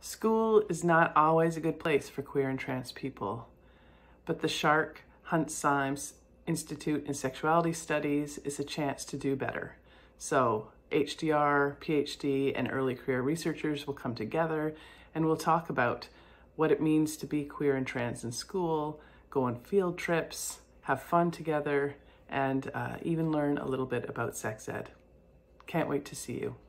School is not always a good place for queer and trans people, but the Shark Hunt Symes Institute in Sexuality Studies is a chance to do better. So HDR, PhD, and early career researchers will come together and we'll talk about what it means to be queer and trans in school, go on field trips, have fun together, and even learn a little bit about sex ed. Can't wait to see you.